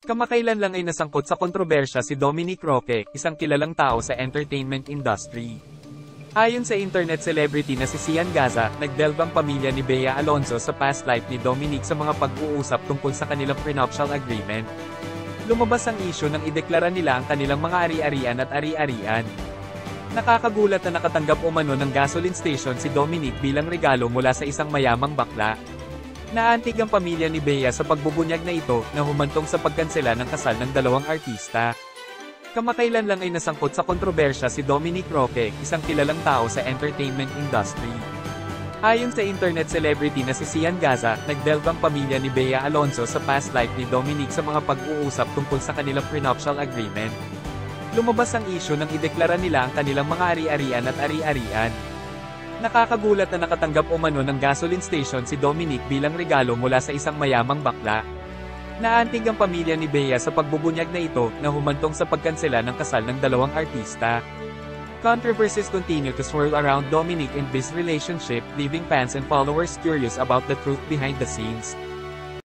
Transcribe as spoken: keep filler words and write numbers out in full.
Kamakailan lang ay nasangkot sa kontrobersya si Dominic Roque, isang kilalang tao sa entertainment industry. Ayon sa internet celebrity na si Sian Gaza, nagdelve ang pamilya ni Bea Alonzo sa past life ni Dominic sa mga pag-uusap tungkol sa kanilang prenuptial agreement. Lumabas ang isyu nang ideklara nila ang kanilang mga ari-arian at ari-arian. Nakakagulat na nakatanggap umano ng gasoline station si Dominic bilang regalo mula sa isang mayamang bakla. Naantig ang pamilya ni Bea sa pagbubunyag na ito, na humantong sa pagkansela ng kasal ng dalawang artista. Kamakailan lang ay nasangkot sa kontrobersya si Dominic Roque, isang kilalang tao sa entertainment industry. Ayon sa internet celebrity na si Sian Gaza, nagdelve ang pamilya ni Bea Alonzo sa past life ni Dominic sa mga pag-uusap tungkol sa kanilang prenuptial agreement. Lumabas ang isyu nang ideklara nila ang kanilang mga ari-arian at ari-arian. Nakakagulat na nakatanggap umano ng gasoline station si Dominic bilang regalo mula sa isang mayamang bakla. Naantig ang pamilya ni Bea sa pagbubunyag na ito, na humantong sa pagkansela ng kasal ng dalawang artista. Controversies continue to swirl around Dominic and Bea's relationship, leaving fans and followers curious about the truth behind the scenes.